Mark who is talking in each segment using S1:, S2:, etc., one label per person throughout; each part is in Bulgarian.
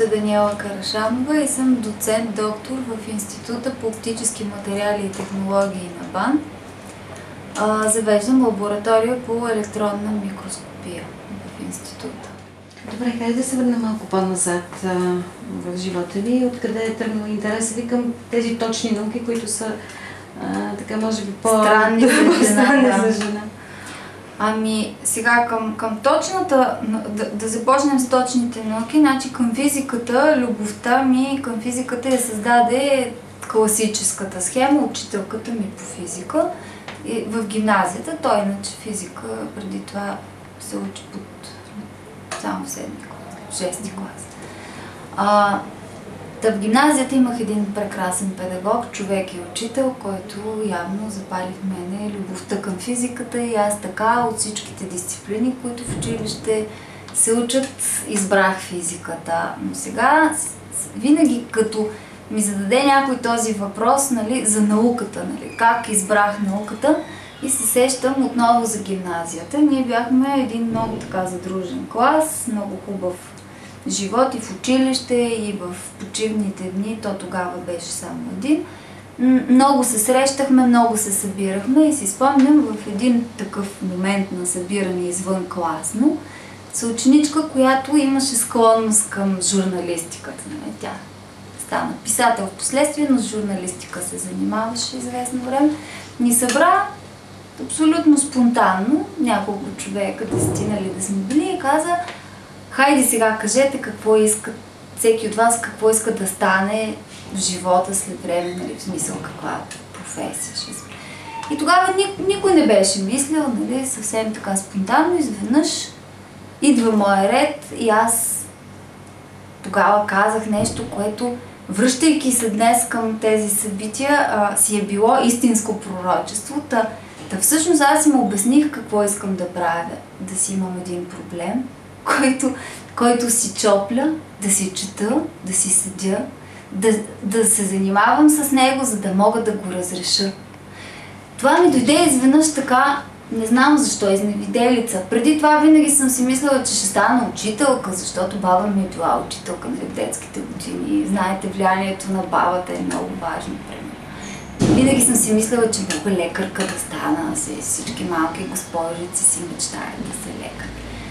S1: Чета Даниела Карашанова и съм доцент-доктор в Института по оптически материали и технологии на БАН. Завеждам лаборатория по електронна микроскопия в института.
S2: Добре, хайде да се върнем малко по-назад в живота ви. Откъде е тръгнал интересът ви към тези точни науки, които са така, може би,
S1: странни за
S2: жена?
S1: Ами, сега към точната, да започнем с точните науки, значи към физиката, любовта ми към физиката я създаде класическата схема, учителката ми по физика в гимназията. Той иначе физика преди това се учи само в 7 клас, 6 клас. В гимназията имах един прекрасен педагог, човек и учител, който явно запали в мене любовта към физиката и аз така от всичките дисциплини, които в училище се учат, избрах физиката. Но сега винаги като ми зададе някой този въпрос, нали, за науката, нали, как избрах науката, и се сещам отново за гимназията. Ние бяхме един много така задружен клас, много хубав живот и в училище, и в почивните дни, то тогава беше само един. Много се срещахме, много се събирахме и си спомням в един такъв момент на събиране извън класно, съученичка, която имаше склонност към журналистиката. Тя стана писател в последствие, но с журналистика се занимаваше известно време. Ни събра абсолютно спонтанно, няколко човека, 10 нали да сме били, и каза: хайде сега кажете какво искат, всеки от вас какво иска да стане в живота след време, нали, в смисъл каква професия ще иска. И тогава никой не беше мислил, нали, съвсем така спонтанно, изведнъж идва моя ред и аз тогава казах нещо, което, връщайки се днес към тези събития, си е било истинско пророчество. Всъщност аз им обясних какво искам да правя, да си имам един проблем, който си чопля, да си чета, да си седя, да се занимавам с него, за да мога да го разреша. Това ми дойде изведнъж така, не знам защо, изневиделица. Преди това винаги съм си мислила, че ще стана учителка, защото баба ми е била учителка в детските години. Знаете, влиянието на бабата е много важно при мен. Винаги съм си мислила, че била лекарка да стана, всички малки госпожици си мечтаят да са лекар.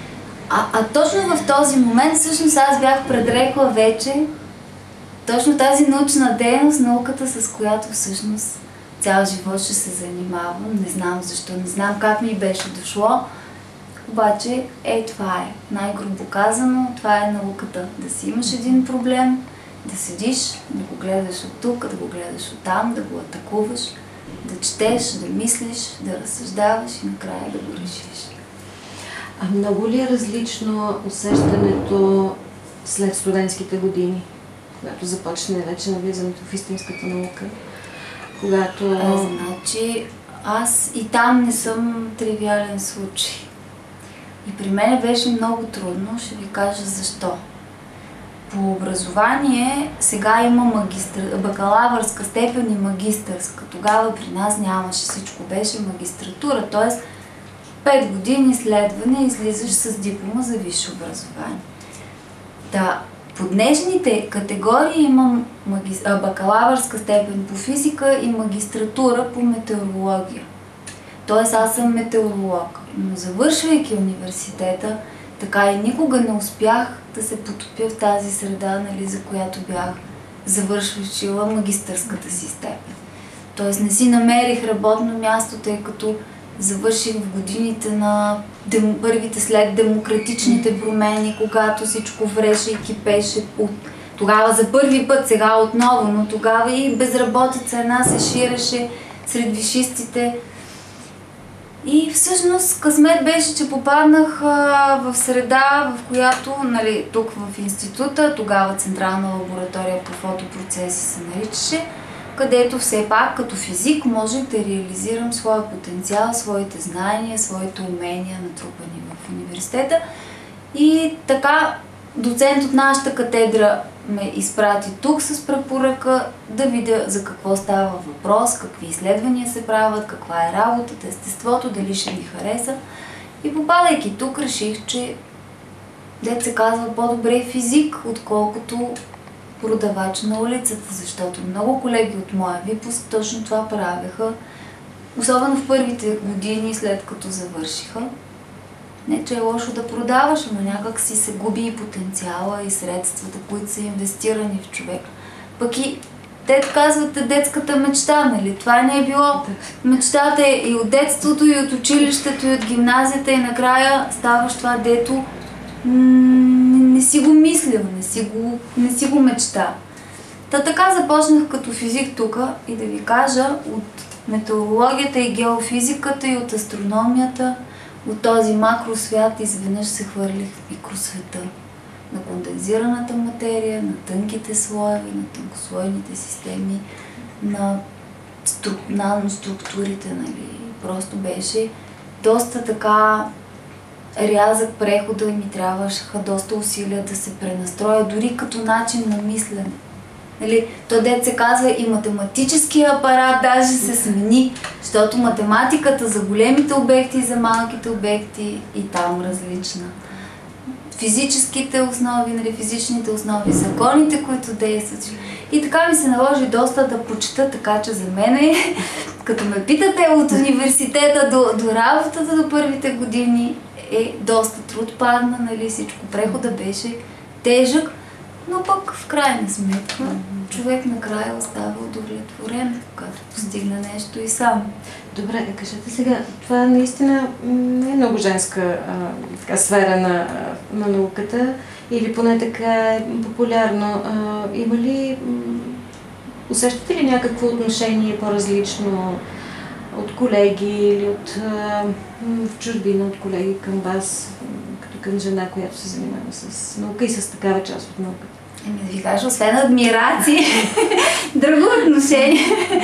S1: Точно в този момент, всъщност аз бях предрекла вече точно тази научна дейност, науката, с която всъщност цял живот ще се занимавам. Не знам защо, не знам как ми беше дошло, обаче това е. Най-грубо казано, това е науката. Да си имаш един проблем, да седиш, да го гледаш от тук, да го гледаш от там, да го атакуваш, да четеш, да мислиш, да разсъждаваш и накрая да го решиш.
S2: А много ли е различно усещането след студентските години, когато започне вече навлизането в истинската наука?
S1: Значи, аз и там не съм тривиален случай. И при мен беше много трудно, ще ви кажа защо. По образование сега има бакалавърска степен и магистърска. Тогава при нас нямаше, всичко беше магистратура, т.е. 5 години изследване излизаш с диплома за висше образование. По днешните категории имам бакалавърска степен по физика и магистратура по метеорология. Тоест аз съм метеоролог, но завършвайки университета, така и никога не успях да се потопя в тази среда, нали, за която бях завършила магистърската си степен. Тоест не си намерих работно място, тъй като завърших в годините на първите след демократичните промени, когато всичко вреше и кипеше. Тогава за първи път, сега отново, но тогава и безработица една се ширеше сред висшистите. И всъщност късмет беше, че попаднах в среда, в която, нали, тук в института, тогава Централна лаборатория по фотопроцеси се наричаше, където все пак като физик можех да реализирам своя потенциал, своите знания, своите умения, натрупани в университета. И така доцент от нашата катедра ме изпрати тук с препоръка да видя за какво става въпрос, какви изследвания се правят, каква е работата, естеството, дали ще ми хареса. И попадайки тук, реших, че дет се казва, по-добре физик, отколкото продавач на улицата, защото много колеги от моя випуск точно това правеха, особено в първите години след като завършиха. Не, че е лошо да продаваш, но някак си се губи и потенциала, и средствата, които са инвестирани в човек. Пък и те казвате детската мечта, нали? Това не е било. Мечтата е и от детството, и от училището, и от гимназията, и накрая ставаш това, дето не си го мислил, не си го мечта. Така започнах като физик тук и да ви кажа, от метеорологията и геофизиката и от астрономията, от този макросвят изведнъж се хвърлих в микросвета. На кондензираната материя, на тънките слоеве, на тънкослойните системи, на наноструктурите, нали. Просто беше доста така рязък прехода и ми трябваха доста усилия да се пренастроя, дори като начин на мислене. Нали, то дет се казва и математическия апарат даже се смени, защото математиката за големите обекти и за малките обекти и там различна. Физическите основи, нали, физичните основи, законите, които действат. И така ми се наложи доста да прочета, така че за мен е, като ме питате от университета до работата до първите години, е доста труд падна, нали, всичко. Прехода беше тежък, но пък в крайна сметка човек накрая остава удовлетворен, когато постигне нещо и сам.
S2: Добре, кажете сега, това наистина не е много женска сфера на науката, или поне така е популярно. Има ли, усещате ли някакво отношение по-различно от колеги или в чужбина от колеги към вас, като към жена, която се занимава с наука и с такава част от науката?
S1: Да ви кажа, освен адмирации, друго отношение.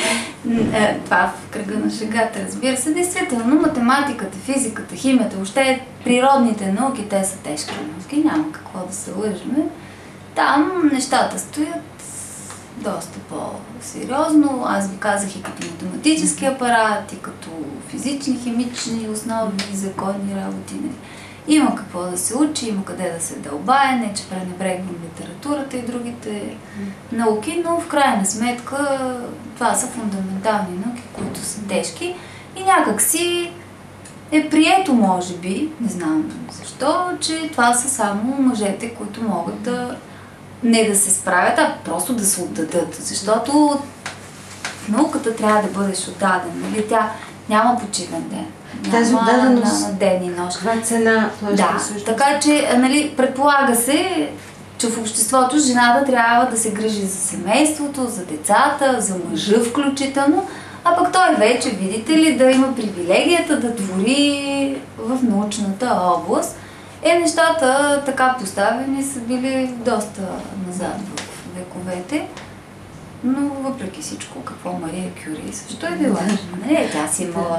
S1: Това в кръга на шегата, разбира се. Действително, математиката, физиката, химията, въобще природните науки, те са тежки науки, няма какво да се лъжеме. Там нещата стоят доста по-сериозно. Аз ви казах и като математически апарат, и като физични, химични основи, законни работи. Има какво да се учи, има къде да се дълбае, не че пренебрегвам литературата и другите науки, но в крайна сметка това са фундаментални науки, които са тежки и някак си е прието, може би, не знам защо, че това са само мъжете, които могат да не да се справят, а просто да се отдадат, защото науката трябва да бъдеш отдаден, нали? Тя няма почивен ден.
S2: Тази отдаденост,
S1: на ден и нощ.
S2: каква цена плаща
S1: също? Така че, нали, предполага се, че в обществото жената трябва да се грижи за семейството, за децата, за мъжа включително, а пък той вече, видите ли, да има привилегията да твори в научната област. Нещата така поставени са били доста назад в вековете. Но въпреки всичко, какво Мария Кюри също е била жена. Тя си имала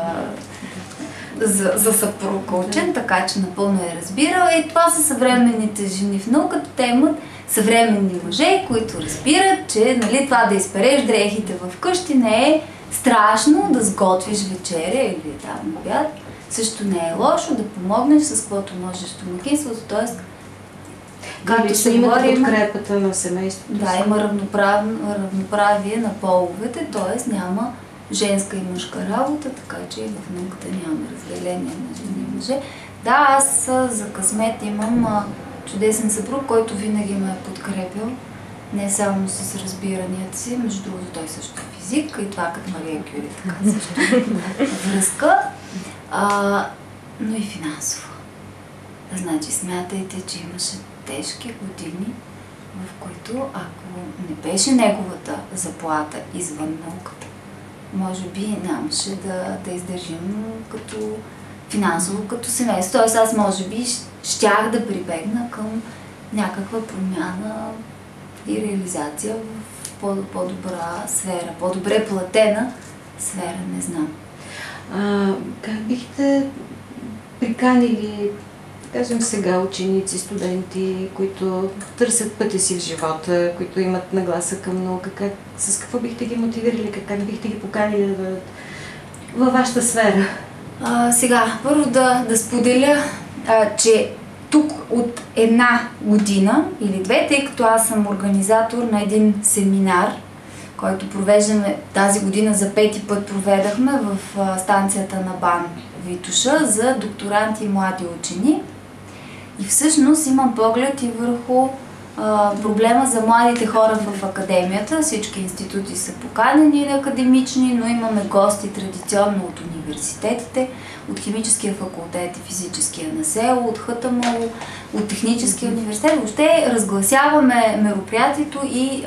S1: за съпруг учен, така че напълно е разбирала. И това са съвременните жени в науката. Те имат съвременни мъже, които разбират, че, нали, това да изпереш дрехите в къщи не е страшно, да сготвиш вечеря или там обяд. Също не е лошо да помогнеш с каквото можеш в домакинството, т.е.
S2: както се имате подкрепата на семейството.
S1: Да, има равноправие на половете, т.е. няма женска и мъжка работа, така че в науката няма разделение на жени и мъже. Да, аз за късмет имам чудесен съпруг, който винаги ме е подкрепил, не само с разбиранията си, между другото той също е физик и това като Мария Кюри, така също връзка, но и финансово. Значи смятайте, че имаше тежки години, в които ако не беше неговата заплата извън науката, може би нямаше да издържим като финансово, като семейство. Тоест аз може би щях да прибегна към някаква промяна и реализация в по-добра сфера, по-добре платена сфера, не знам.
S2: Как бихте приканили, кажем сега, ученици, студенти, които търсят пътя си в живота, които имат нагласа към наука, с какво бихте ги мотивирали, как бихте ги поканили да бъдат във вашата сфера?
S1: Сега, първо да споделя, че тук от една година или две, тъй като аз съм организатор на един семинар, който провеждаме тази година, за 5-ти път проведахме в станцията на БАН Витоша за докторанти и млади учени. И всъщност имам поглед и върху проблема за младите хора в академията. Всички институти са поканени на академични, но имаме гости традиционно от университетите, от Химическия факултет и Физическия на село, от ХТМО, от Техническия университет. Въобще разгласяваме мероприятието и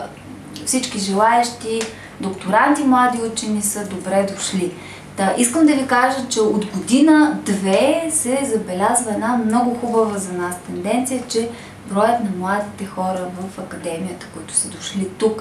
S1: всички желаещи докторанти, млади учени са добре дошли. Да, искам да ви кажа, че от година-две се забелязва една много хубава за нас тенденция, че броят на младите хора в академията, които са дошли тук,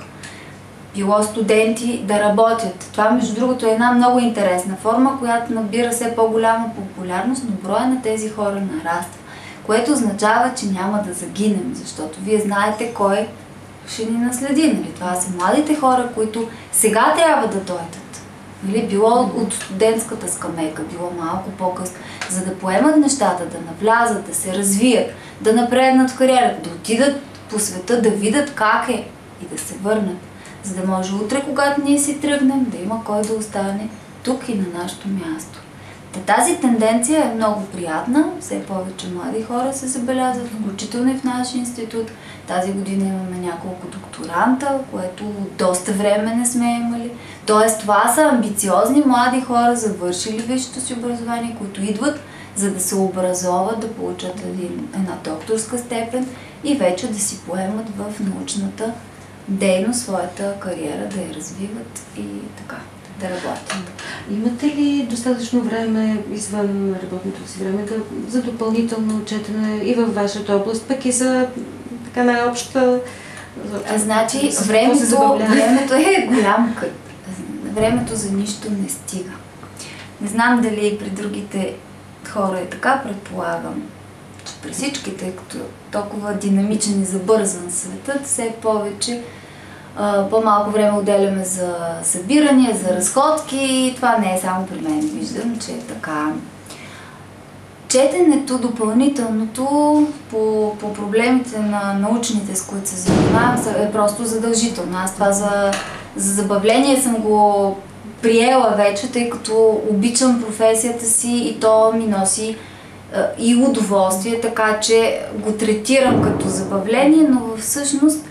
S1: било студенти, да работят. Това, между другото, е една много интересна форма, която набира все по-голяма популярност, но броя на тези хора нараства, което означава, че няма да загинем, защото вие знаете кой ще ни наследи. Нали? Това са младите хора, които сега трябва да дойдат. Нали? Било от студентската скамейка, било малко по-късно, за да поемат нещата, да навлязат, да се развият, да напреднат в кариерата, да отидат по света, да видят как е и да се върнат. За да може утре, когато ние си тръгнем, да има кой да остане тук и на нашето място. Тази тенденция е много приятна, все повече млади хора се забелязват, включително и в нашия институт. Тази година имаме няколко докторанта, което доста време не сме имали. Тоест това са амбициозни млади хора, завършили висшето си образование, които идват, за да се образоват, да получат една докторска степен и вече да си поемат в научната дейност своята кариера, да я развиват и така, да работят.
S2: Имате ли достатъчно време извън работното си време за допълнително четене и във вашата област, пък и за така най-обща...
S1: Значи, времето е голям кът. Времето за нищо не стига. Не знам дали и при другите хора е така, предполагам, че при всички, тъй като толкова динамичен и забързан светът, все повече по-малко време отделяме за събирания, за разходки. Това не е само при мен. Виждам, че е така. Четенето, допълнителното по проблемите на научните, с които се занимавам, е просто задължително. Аз това за забавление съм го приела вече, тъй като обичам професията си и то ми носи и удоволствие, така че го третирам като забавление, но всъщност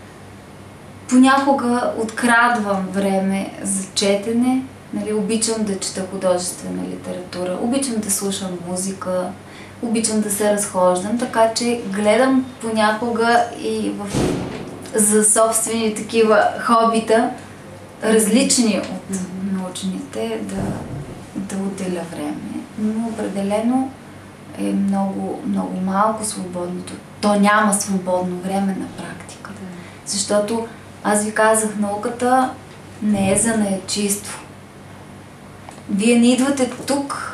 S1: понякога открадвам време за четене. Нали, обичам да чета художествена литература, обичам да слушам музика, обичам да се разхождам, така че гледам понякога и за собствени такива хобита, различни от научните, да отделя време. Но определено е много, много малко свободното. То няма свободно време на практика. Защото аз ви казах, науката не е занаятчийство. Вие не идвате тук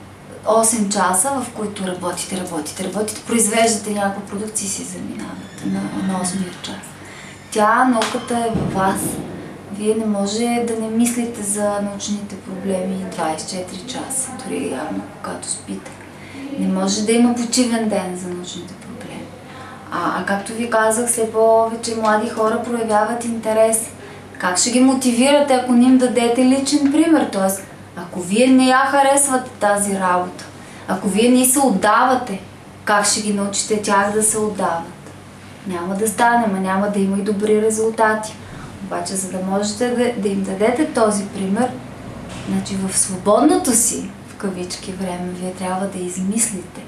S1: 8 часа, в които работите, произвеждате някаква продукция и си заминавате на 8 час. Науката е във вас. Вие не може да не мислите за научните проблеми 24 часа, дори явно когато спите. Не може да има почивен ден за научните проблеми. А както ви казах, все повече млади хора проявяват интерес. Как ще ги мотивирате, ако не им дадете личен пример? Тоест, ако вие не я харесвате тази работа, ако вие не се отдавате, как ще ги научите тях да се отдават? Няма да стане, няма да има и добри резултати. Обаче, за да можете да им дадете този пример, значи в свободното си, в кавички, време, вие трябва да измислите.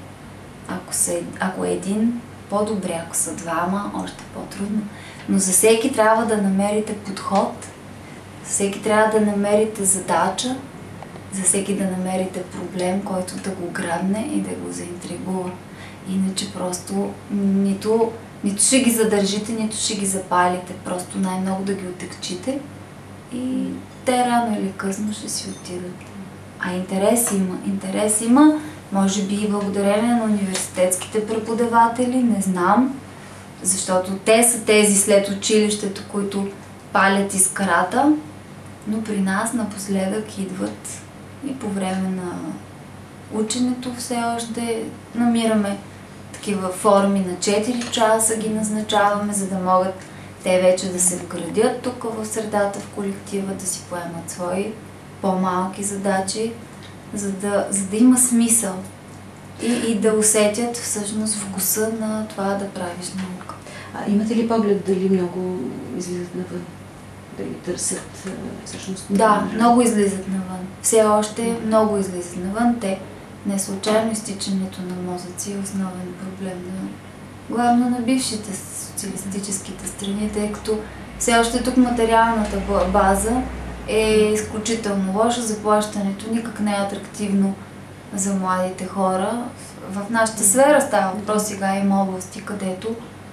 S1: Ако е един, по-добре, ако са двама, още по-трудно. Но за всеки трябва да намерите подход, за всеки трябва да намерите задача, за всеки да намерите проблем, който да го грабне и да го заинтригува. Иначе просто нито ще ги задържите, нито ще ги запалите. Просто най-много да ги отекчите и те рано или късно ще си отидат. А интерес има, може би и благодарение на университетските преподаватели, не знам, защото те са тези след училището, които палят искрата, но при нас напоследък идват и по време на ученето все още намираме такива форми на 4 часа ги назначаваме, за да могат те вече да се вградят тук в средата, в колектива, да си поемат свои по-малки задачи, за да има смисъл и да усетят всъщност вкуса на това да правиш наука.
S2: Имате ли поглед дали много излизат навън? Дали търсят всъщност?
S1: Да, много излизат навън. Все още много излизат навън. Те не случайно изтичането на мозъци е основен проблем главно на бившите социалистическите страни, тъй като все още тук материалната база е изключително лоша, заплащането никак не е атрактивно за младите хора. В нашата сфера става въпрос, сега има области, където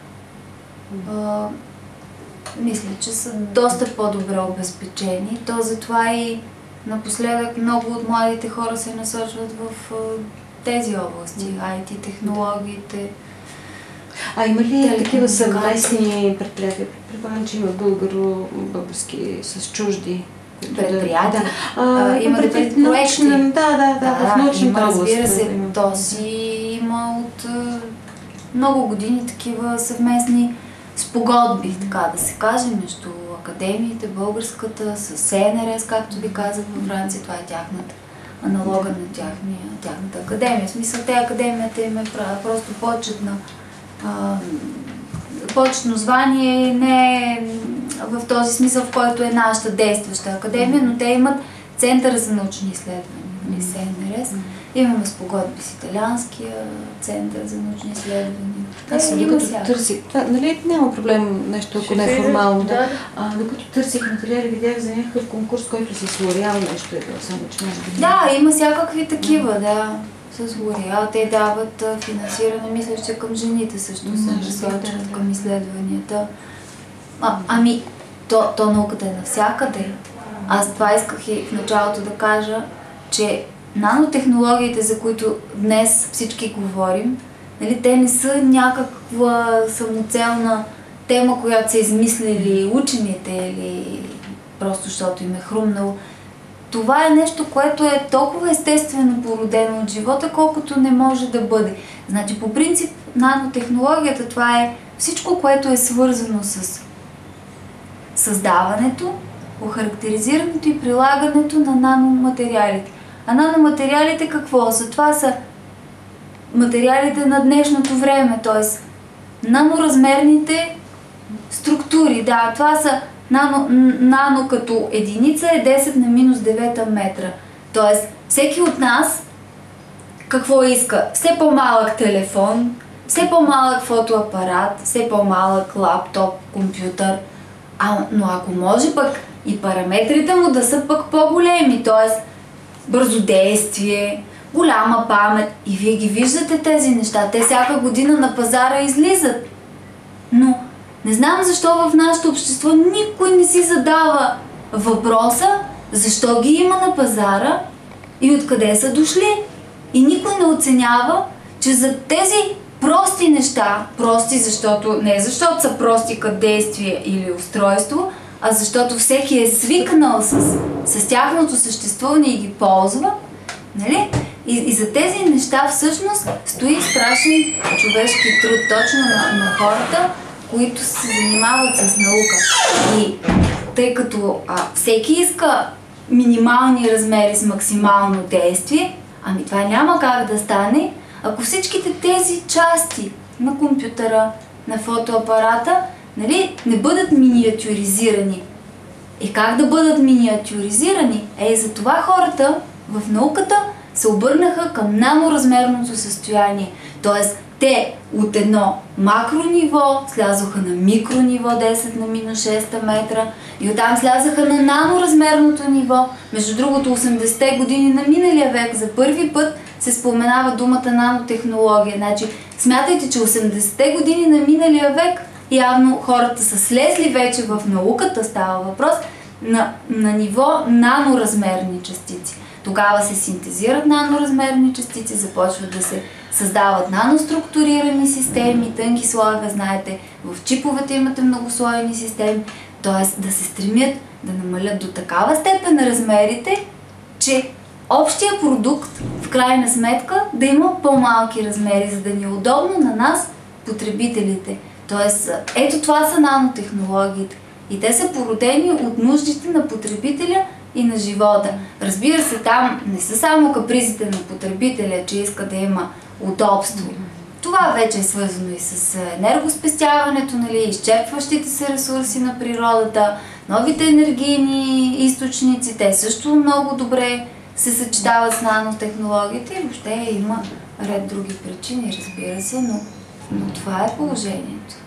S1: мисля, че са доста по-добре обезпечени. То затова и напоследък много от младите хора се насочват в тези области, IT, технологиите.
S2: Има ли такива съвместни предприятия? Предполагам, че има български с чужди
S1: предприятия.
S2: Има
S1: проекти.
S2: В научната област.
S1: Разбира се, то си има от много години такива съвместни спогодби, така да се каже, между академиите, българската, с СНРС, както ви казах във Франция, това е тяхната аналога на тяхната академия. В смисъл, академията им е просто почетно звание, не е в този смисъл, в който е нашата действаща академия, но те имат Център за научни изследвания, СНРС. Имаме спогодби с Италианския център за научни изследвания.
S2: Докато търсих, нали няма проблем нещо, ако не е формално. Докато търсих материали, видях за някакъв конкурс, който с Лореал нещо е било, само че може би.
S1: Да, има всякакви такива, да. С Лореал те дават финансиране, мисля, че към жените също се насочват към изследванията. То науката е навсякъде. Аз това исках и в началото да кажа, че нанотехнологиите, за които днес всички говорим, нали, те не са някаква самоцелна тема, която са измислили учените или просто защото им е хрумнало. Това е нещо, което е толкова естествено породено от живота, колкото не може да бъде. Значи, по принцип, нанотехнологията, това е всичко, което е свързано с създаването, охарактеризирането и прилагането на наноматериалите. А наноматериалите какво са? Това са материалите на днешното време, т.е. наноразмерните структури. Да, това са нано като единица е 10 на минус 9 метра. Т.е. всеки от нас какво иска? Все по-малък телефон, все по-малък фотоапарат, все по-малък лаптоп, компютър. Но ако може пък и параметрите му да са пък по-големи, т.е. бързодействие, голяма памет. И вие ги виждате тези неща. Те всяка година на пазара излизат. Но не знам защо в нашето общество никой не си задава въпроса защо ги има на пазара и откъде са дошли. И никой не оценява, че за тези прости неща, прости защото са прости като действие или устройство, а защото всеки е свикнал с тяхното съществуване и ги ползва, нали? И за тези неща всъщност стои страшен човешки труд точно на хората, които се занимават с наука. И тъй като всеки иска минимални размери с максимално действие, това няма как да стане, ако всичките тези части на компютъра, на фотоапарата, нали, не бъдат миниатюризирани. И как да бъдат миниатюризирани? За това хората в науката се обърнаха към наноразмерното състояние. Тоест, те от едно макрониво слязоха на микрониво 10 на минус 6 метра и оттам слязаха на наноразмерното ниво. Между другото, 80-те години на миналия век за първи път се споменава думата нанотехнология. Значи, смятайте, че 80-те години на миналия век явно хората са слезли вече в науката, става въпрос, на ниво наноразмерни частици. Тогава се синтезират наноразмерни частици, започват да се създават наноструктурирани системи, тънки слоеве, знаете, в чиповете имате многослойни системи, т.е. да се стремят да намалят до такава степен размерите, че общия продукт в крайна сметка да има по-малки размери, за да ни е удобно на нас, потребителите. Тоест, ето това са нанотехнологиите. И те са породени от нуждите на потребителя и на живота. Разбира се, там не са само капризите на потребителя, че иска да има удобство. Това вече е свързано и с енергоспестяването, нали, изчерпващите се ресурси на природата, новите енергийни източници, те също много добре се съчетават с нанотехнологиите и въобще има ред други причини, разбира се, но това е положението.